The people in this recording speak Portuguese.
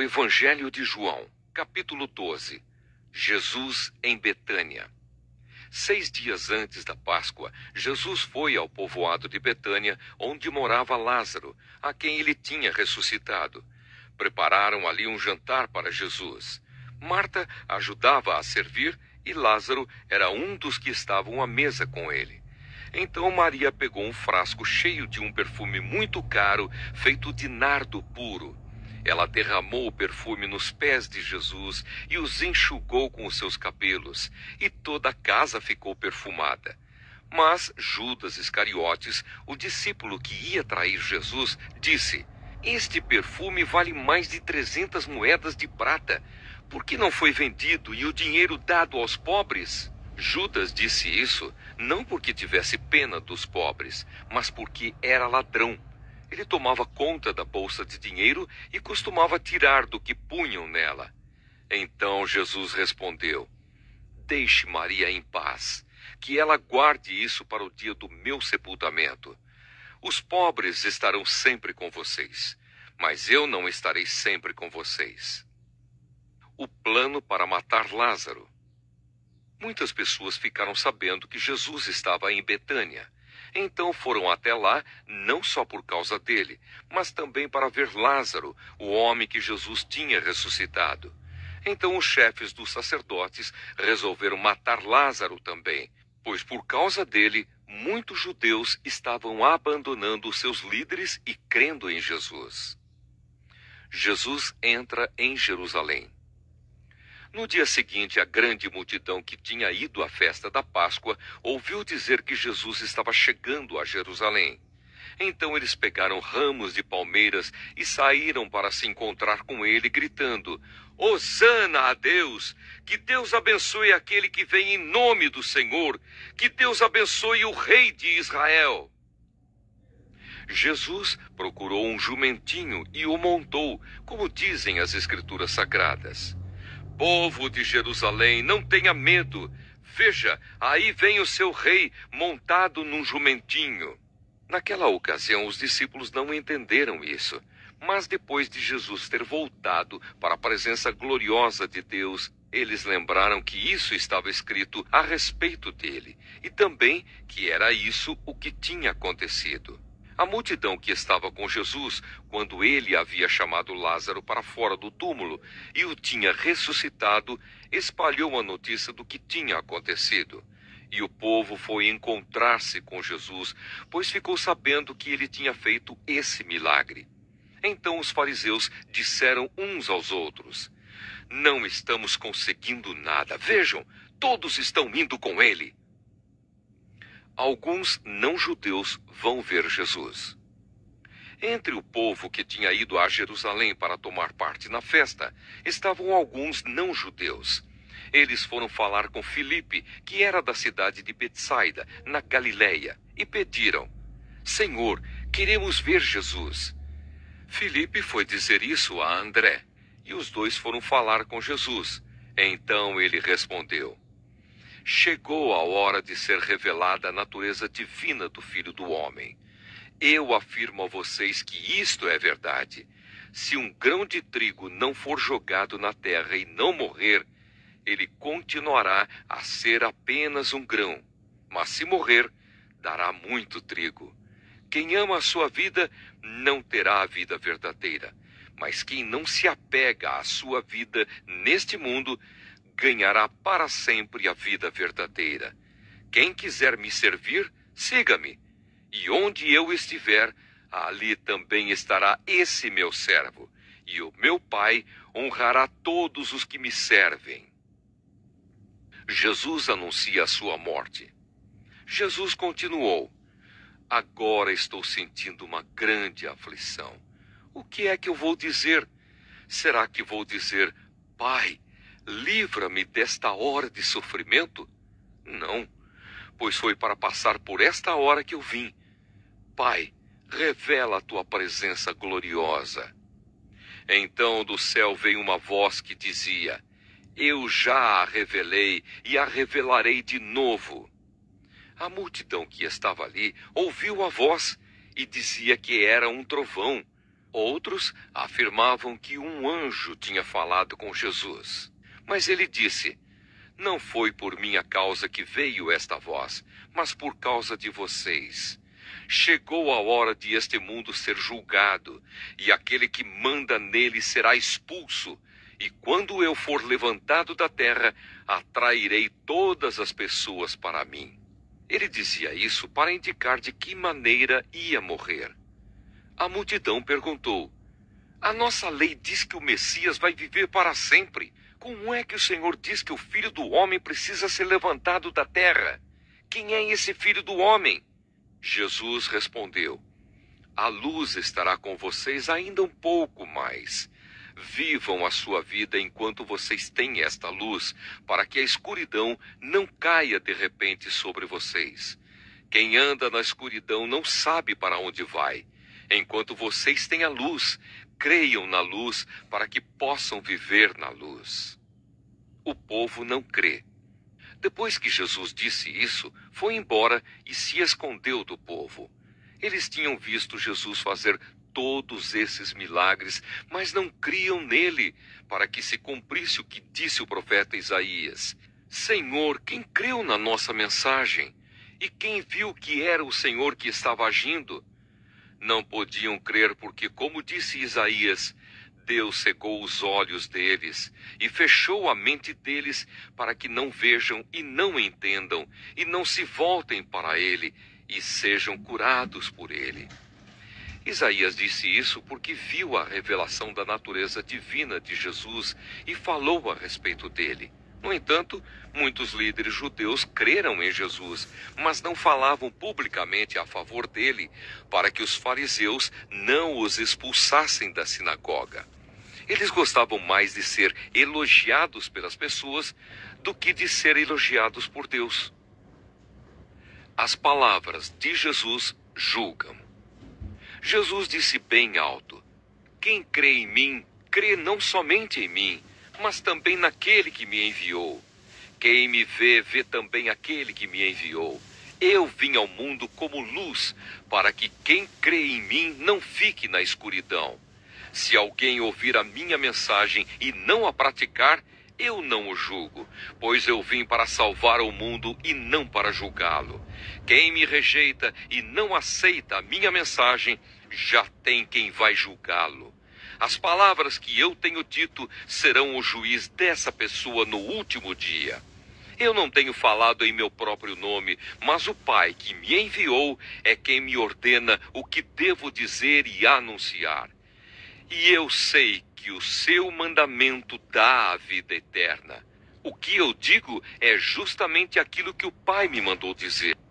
Evangelho de João, capítulo 12. Jesus em Betânia. 6 dias antes da Páscoa, Jesus foi ao povoado de Betânia, onde morava Lázaro, a quem ele tinha ressuscitado. Prepararam ali um jantar para Jesus. Marta ajudava a servir e Lázaro era um dos que estavam à mesa com ele. Então Maria pegou um frasco cheio de um perfume muito caro, feito de nardo puro. Ela derramou o perfume nos pés de Jesus e os enxugou com os seus cabelos, e toda a casa ficou perfumada. Mas Judas Iscariotes, o discípulo que ia trair Jesus, disse: "Este perfume vale mais de 300 moedas de prata. Por que não foi vendido e o dinheiro dado aos pobres?" Judas disse isso não porque tivesse pena dos pobres, mas porque era ladrão. Ele tomava conta da bolsa de dinheiro e costumava tirar do que punham nela. Então Jesus respondeu: "Deixe Maria em paz, que ela guarde isso para o dia do meu sepultamento. Os pobres estarão sempre com vocês, mas eu não estarei sempre com vocês." O plano para matar Lázaro. Muitas pessoas ficaram sabendo que Jesus estava em Betânia. Então foram até lá, não só por causa dele, mas também para ver Lázaro, o homem que Jesus tinha ressuscitado. Então os chefes dos sacerdotes resolveram matar Lázaro também, pois por causa dele, muitos judeus estavam abandonando os seus líderes e crendo em Jesus. Jesus entra em Jerusalém. No dia seguinte, a grande multidão que tinha ido à festa da Páscoa ouviu dizer que Jesus estava chegando a Jerusalém. Então eles pegaram ramos de palmeiras e saíram para se encontrar com ele, gritando: "Hosana a Deus! Que Deus abençoe aquele que vem em nome do Senhor! Que Deus abençoe o Rei de Israel!" Jesus procurou um jumentinho e o montou, como dizem as Escrituras Sagradas. "Povo de Jerusalém, não tenha medo. Veja, aí vem o seu rei montado num jumentinho." Naquela ocasião, os discípulos não entenderam isso. Mas depois de Jesus ter voltado para a presença gloriosa de Deus, eles lembraram que isso estava escrito a respeito dele, e também que era isso o que tinha acontecido. A multidão que estava com Jesus, quando ele havia chamado Lázaro para fora do túmulo e o tinha ressuscitado, espalhou a notícia do que tinha acontecido. E o povo foi encontrar-se com Jesus, pois ficou sabendo que ele tinha feito esse milagre. Então os fariseus disseram uns aos outros: "Não estamos conseguindo nada. Vejam, todos estão indo com ele." Alguns não-judeus vão ver Jesus. Entre o povo que tinha ido a Jerusalém para tomar parte na festa, estavam alguns não-judeus. Eles foram falar com Filipe, que era da cidade de Betsaida, na Galileia, e pediram: "Senhor, queremos ver Jesus." Filipe foi dizer isso a André, e os dois foram falar com Jesus. Então ele respondeu: "Chegou a hora de ser revelada a natureza divina do Filho do Homem. Eu afirmo a vocês que isto é verdade. Se um grão de trigo não for jogado na terra e não morrer, ele continuará a ser apenas um grão. Mas se morrer, dará muito trigo. Quem ama a sua vida não terá a vida verdadeira. Mas quem não se apega à sua vida neste mundo, ganhará para sempre a vida verdadeira. Quem quiser me servir, siga-me. E onde eu estiver, ali também estará esse meu servo. E o meu Pai honrará todos os que me servem." Jesus anuncia a sua morte. Jesus continuou: "Agora estou sentindo uma grande aflição. O que é que eu vou dizer? Será que vou dizer: Pai, livra-me desta hora de sofrimento? Não, pois foi para passar por esta hora que eu vim. Pai, revela a tua presença gloriosa." Então do céu veio uma voz que dizia: "Eu já a revelei e a revelarei de novo." A multidão que estava ali ouviu a voz e dizia que era um trovão. Outros afirmavam que um anjo tinha falado com Jesus. Mas ele disse: não foi por minha causa que veio esta voz, mas por causa de vocês. Chegou a hora de este mundo ser julgado, e aquele que manda nele será expulso. E quando eu for levantado da terra, atrairei todas as pessoas para mim. Ele dizia isso para indicar de que maneira ia morrer. A multidão perguntou: a nossa lei diz que o Messias vai viver para sempre. Como é que o Senhor diz que o Filho do Homem precisa ser levantado da terra? Quem é esse Filho do Homem? Jesus respondeu: a luz estará com vocês ainda um pouco mais. Vivam a sua vida enquanto vocês têm esta luz, para que a escuridão não caia de repente sobre vocês. Quem anda na escuridão não sabe para onde vai. Enquanto vocês têm a luz, creiam na luz para que possam viver na luz. O povo não crê. Depois que Jesus disse isso, foi embora e se escondeu do povo. Eles tinham visto Jesus fazer todos esses milagres, mas não criam nele, para que se cumprisse o que disse o profeta Isaías: Senhor, quem creu na nossa mensagem? E quem viu que era o Senhor que estava agindo? Não podiam crer porque, como disse Isaías, Deus cegou os olhos deles e fechou a mente deles para que não vejam e não entendam e não se voltem para ele e sejam curados por ele. Isaías disse isso porque viu a revelação da natureza divina de Jesus e falou a respeito dele. No entanto, muitos líderes judeus creram em Jesus, mas não falavam publicamente a favor dele, para que os fariseus não os expulsassem da sinagoga. Eles gostavam mais de ser elogiados pelas pessoas do que de ser elogiados por Deus. As palavras de Jesus julgam. Jesus disse bem alto: quem crê em mim, crê não somente em mim, mas também naquele que me enviou. Quem me vê, vê também aquele que me enviou. Eu vim ao mundo como luz, para que quem crê em mim não fique na escuridão. Se alguém ouvir a minha mensagem e não a praticar, eu não o julgo, pois eu vim para salvar o mundo e não para julgá-lo. Quem me rejeita e não aceita a minha mensagem, já tem quem vai julgá-lo. As palavras que eu tenho dito serão o juiz dessa pessoa no último dia. Eu não tenho falado em meu próprio nome, mas o Pai que me enviou é quem me ordena o que devo dizer e anunciar. E eu sei que o seu mandamento dá a vida eterna. O que eu digo é justamente aquilo que o Pai me mandou dizer.